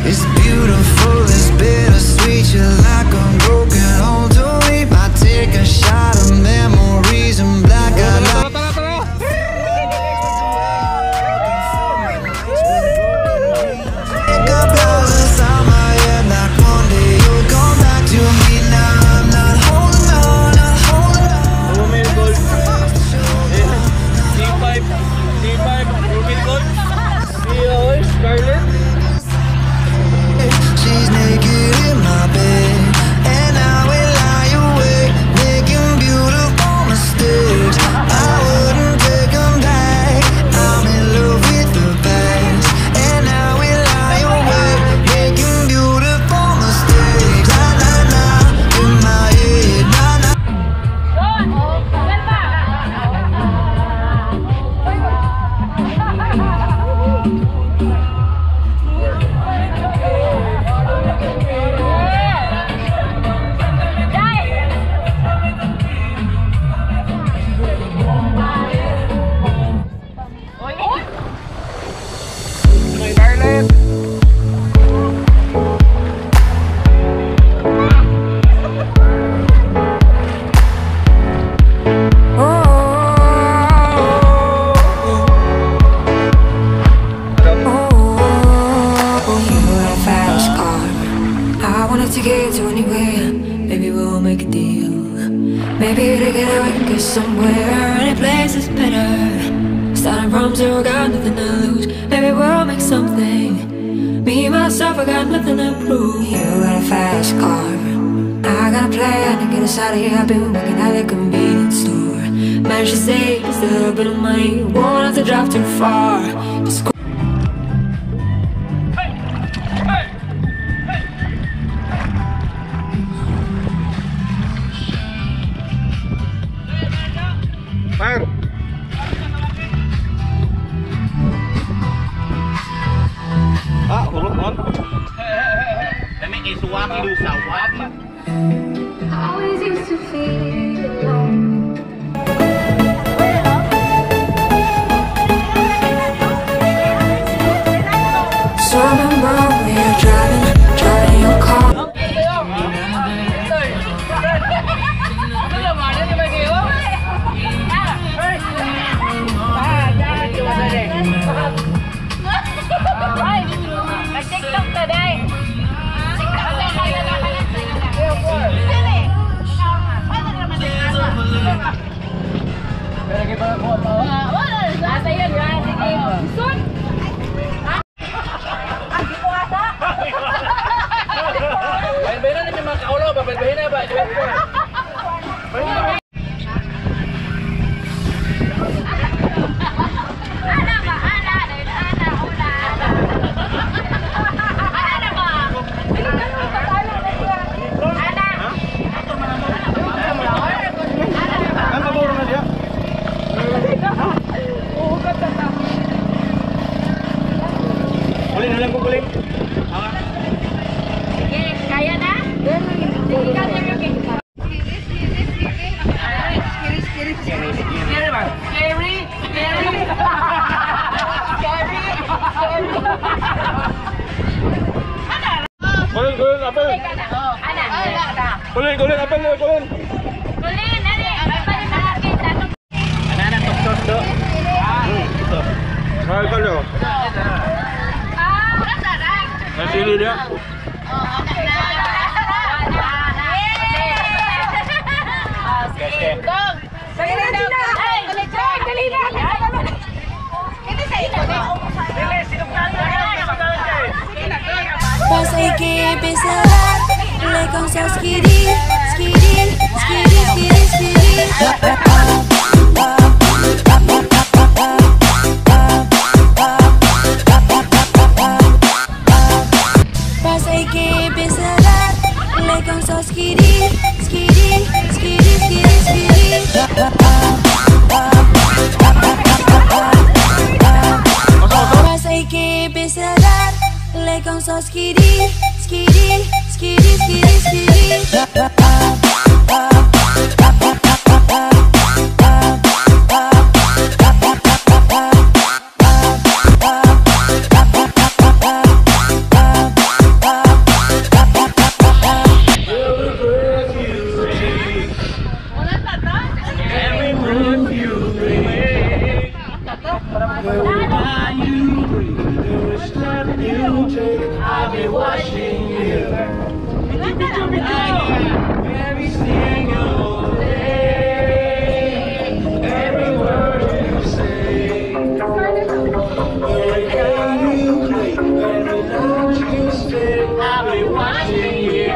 It's beautiful, it's bittersweet. You're like a broken home to me. I take a shot of memories and black out. She's naked in my bed, and I will lie awake, making beautiful mistakes. I wouldn't take them back. I'm in love with the past, and I will lie awake, making beautiful mistakes. La la la, in my head, la la. To get to anywhere, maybe we'll make a deal. Maybe together we can get somewhere. Any place is better. Starting from zero, got nothing to lose. Maybe we'll make something. Me, myself, I got nothing to prove. You got a fast car, I got a plan to get us out of here. I've been working at the convenience store. Managed to save just a little bit of money. Won't have to drive too far. Just Fire! Ah, hulog on. Dami isuwaki do sawaki. I always used to feel alone. So I remember we were driving your car. TikTok today. Kulin, apel na, kulin. Kulin, nani, apel na kita. Ana tok do. Ito. Mahal ka do. Nasili dia. Pas iki bisa lekong so skidi, skidi, skidi, skidi, skidi. Pas iki bisa lekong so skidi, skidi, skidi, skidi, skidi. Pas iki bisa lekong so skidi, skidi, skidi, skidi, skidi. Wherever you breathe, every step you take, I'll be watching you. Every single day, every word you say, every game you play, every night you stay, I'll be watching you.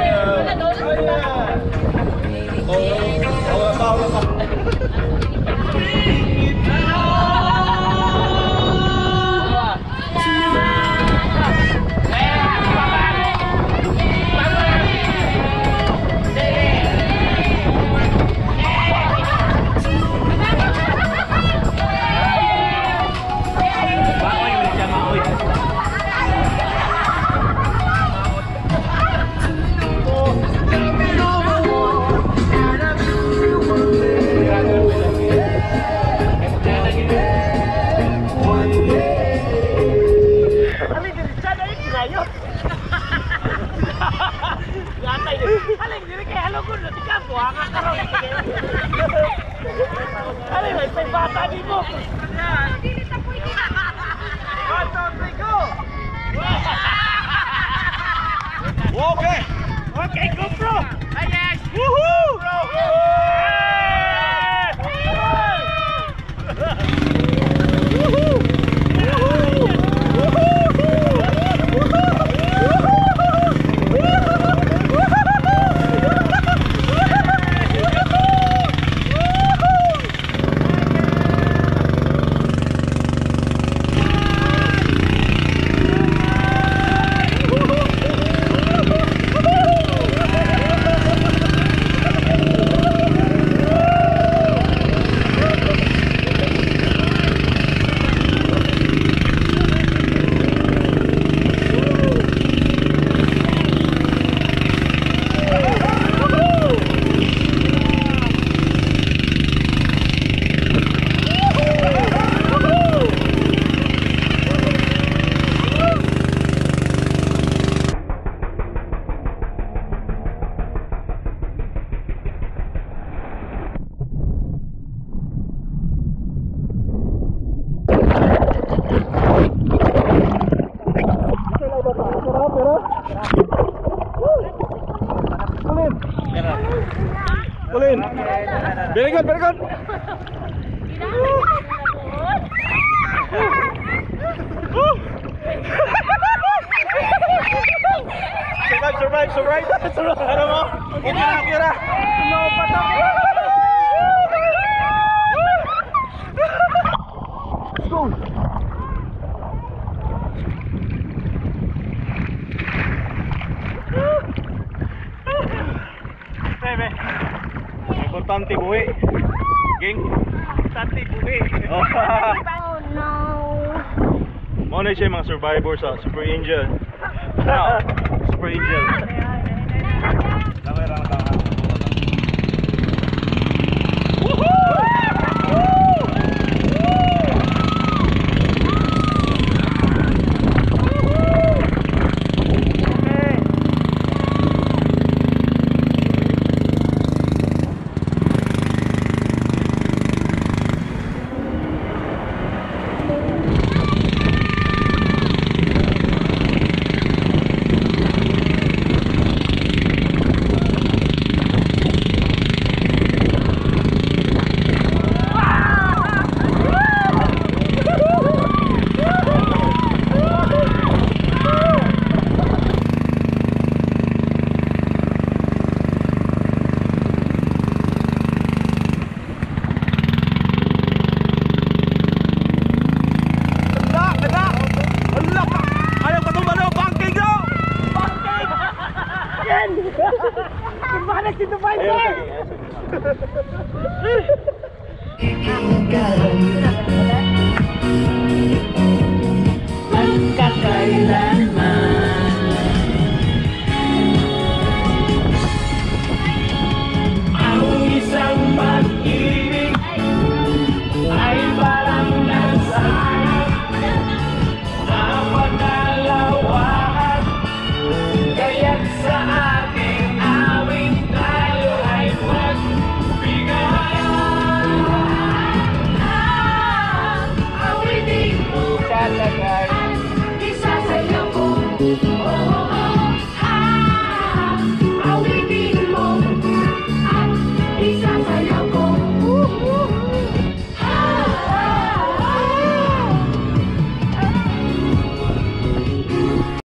Okay, go bro! Ayan! Woohoo! Ulin. Very good, very good. Survive. Ano mo? Okay na, Kira. No, patok. Let's go. Bebe. Importante buhay. Ging. Importante buhay. Oh no. Muna siya mga survivor sa Super Angel. Super Angel.